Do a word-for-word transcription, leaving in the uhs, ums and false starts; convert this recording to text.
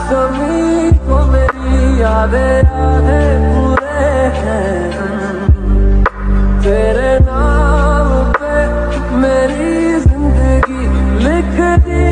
कभी तो मेरी यादें यादें पूरे हैं, तेरे नाम पे मेरी जिंदगी लिख दी।